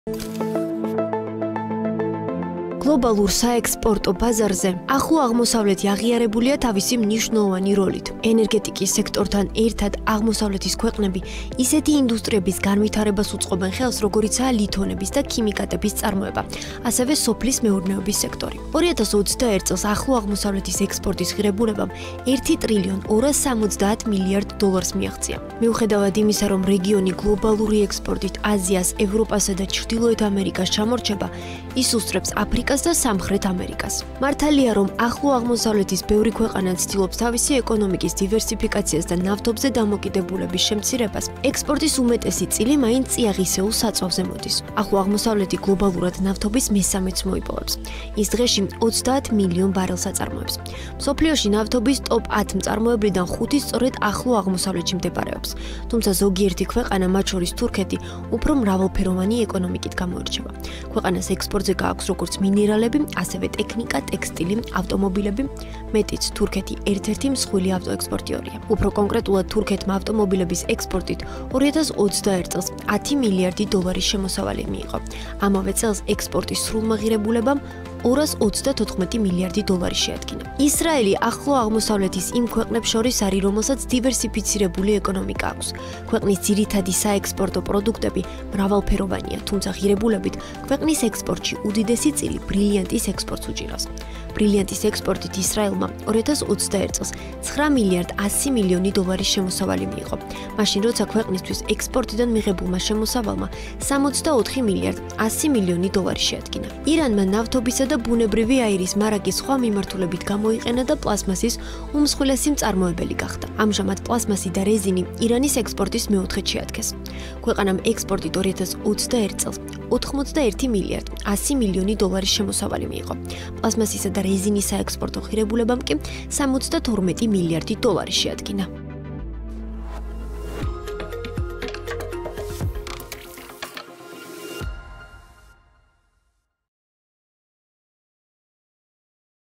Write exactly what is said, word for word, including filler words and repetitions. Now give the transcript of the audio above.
Global საექსპორტო ბაზარზე ახლო აღმოსავლეთი აღიარებულია თავისი მნიშვნელოვანი როლით. ენერგეტიკის სექტორთან ერთად აღმოსავლეთის ქვეყნები ისეთი ინდუსტრიების განვითარებას უწყობენ ხელს, როგორიცაა ლითონების და ქიმიკატების წარმოება, ასევე სოფლის მეურნეობის სექტორი. ორი ათას ოცდაერთ წელს ახლო აღმოსავლეთის ექსპორტის ღირებულებამ ერთი ტრილიონ ორას სამოცდაათ მილიარდ დოლარს მიაღწია. მიუხედავად იმისა, რომ რეგიონი გლობალური ექსპორტით აზიას, ევროპასა და ჩრდილოეთ ამერიკას ჩამორჩება, ის უსწრებს აფრიკას და სამხრეთ ამერიკას. მართალია, რომ ახლო აღმოსავლეთის ბევრი ქვეყანა ცდილობს თავისი ეკონომიკის დივერსიფიკაციას და ნავთობზე დამოკიდებულების შემცირებას, ექსპორტის უმეტესი წილი მაინც წიაღისეულ საწვავზე მოდის. ახლო აღმოსავლეთი გლობალურად ნავთობის მესამედს მოიპოვებს. ის დღეში ოცდაათ მილიონ ბარელს აწარმოებს. მსოფლიოში ნავთობის ტოპ ათ მწარმოებლიდან ხუთი სწორედ ახლო აღმოსავლეთში მდებარეობს. თუმცა ზოგიერთი ქვეყანა, მათ შორის თურქეთი, უფრო მრავალფეროვანი ეკონომიკით გამოირჩევა. ქვეყანას ექსპორტზე გააქვს როგორც მინერალები, ასევე ტექნიკა, ტექსტილი, ავტომობილები. მეტიც, თურქეთი ერთ-ერთი მსხვილი ავტოექსპორტიორია. უფრო კონკრეტულად, თურქეთმა ავტომობილების ექსპორტით ორი ათას ოცდაერთ წელს ათი მილიარდი დოლარის შემოსავალი მიიღო. ამავე წელს ექსპორტის სრულმა ღირებულებამ ორას ოცდათოთხმეტი მილიარდი დოლარი შეადგინა. ისრაელი ახლო აღმოსავლეთის იმ ქვეყნებს შორის არის, რომელსაც დივერსიფიცირებული ეკონომიკა აქვს. ქვეყნის ძირითადი საექსპორტო პროდუქტები მრავალფეროვანია, თუმცა ღირებულებით ქვეყნის ექსპორტში უდიდესი წილი ბრილიანტის ექსპორტს უჭირავს. ბრილიანტის ექსპორტით ისრაელმა ორი ათას ოცდაერთ წელს ცხრა მილიარდ ასი მილიონი დოლარის შემოსავალი მიიღო. მაშინ როცა ქვეყნისთვის ექსპორტიდან მიღებულმა შემოსავალმა სამოცდაოთხი მილიარდ ასი მილიონი დოლარი შეადგინა. ირანმა ნავთობისა და ბუნებრივი აირის მარაგის სხვა მიმართულებით გამოიყენა და პლასმასის უმსხვილესი მწარმოებელი გახდა. ამჟამად პლასმასი და რეზინი ირანის ექსპორტის მეოთხედ შეადგენს. ქვეყანამ ექსპორტით ორი ათას ოცდაერთ წელს ოთხმოცდაერთი მილიარდ ასი მილიონი დოლარის შემოსავალი მიიღო. პლასმასისა და რეზინის საექსპორტო ღირებულებამ კი სამოცდათორმეტი მილიარდი დოლარი შეადგინა.